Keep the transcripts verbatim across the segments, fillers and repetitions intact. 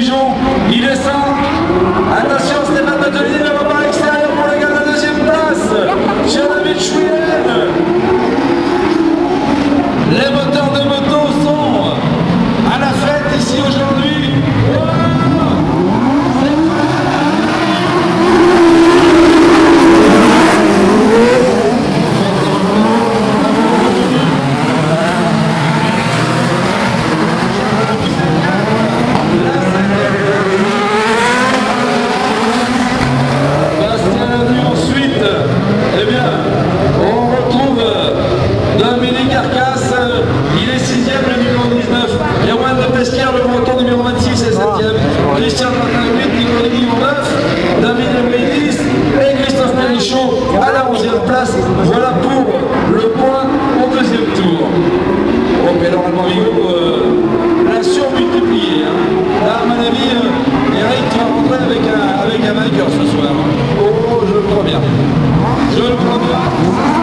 Dijon, il descend. Attention, Stéphane Batelier, le repart à l'extérieur pour le gars de la deuxième place. Jean-David Chouillen. Les moteurs de moto sont à la fête ici aujourd'hui. Christian Martin-Huit, Nicolas Guillaume neuf, David Lembré-dix et Christophe Perrichot à la onzième place. Voilà pour le point au deuxième tour. Bon, mais alors Alban Vigo euh, l'a surmultiplié. Hein. Là, à mon avis, euh, Eric va rentrer avec un, avec un vainqueur ce soir. Oh, je le crois bien. Je le crois bien.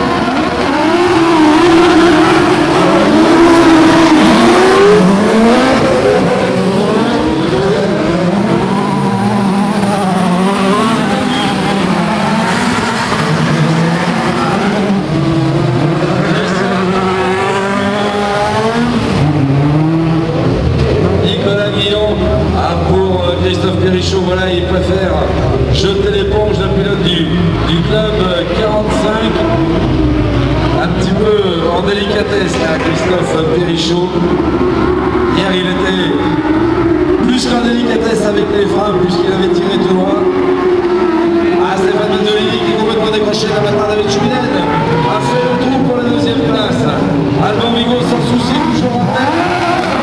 Christophe Perrichot, voilà, il préfère jeter l'éponge d'un pilote du, du club quarante-cinq, un petit peu en délicatesse, là, Christophe Perrichot. Hier, il était plus qu'en délicatesse avec les freins, puisqu'il avait tiré tout droit. Ah, Stéphane Batelier, qui est complètement décroché là maintenant, David Chouillen a fait le trou pour la deuxième place. Alban Vigo sans souci, toujours en tête.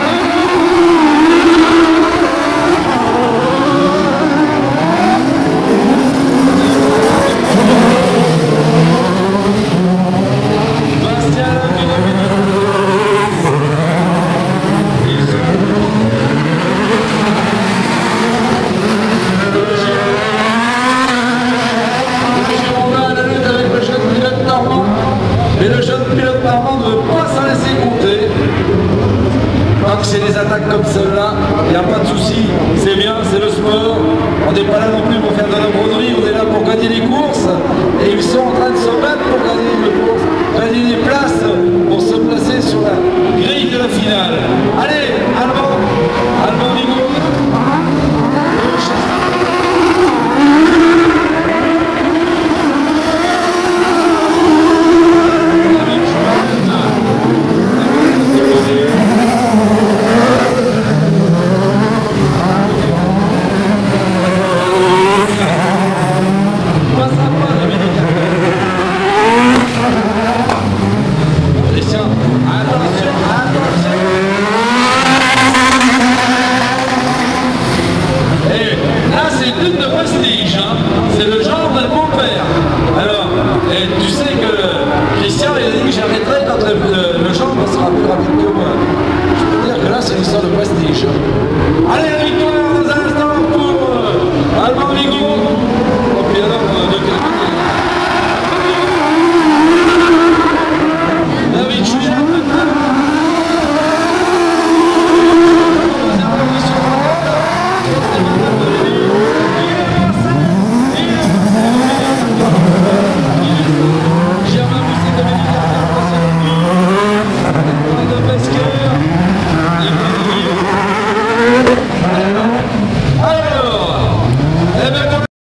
C'est des attaques comme celle-là, il n'y a pas de souci, c'est bien, c'est le sport. On n'est pas là non plus pour faire de la broderie, on est là pour gagner les courses. Et ils sont en train de se battre pour gagner les courses, gagner des places pour se placer sur la grille de la finale. Allez, Alban, Alban Vigo. Le genre sera plus rapide que moi. Je peux dire que là, c'est une histoire de prestige. Allez, la victoire!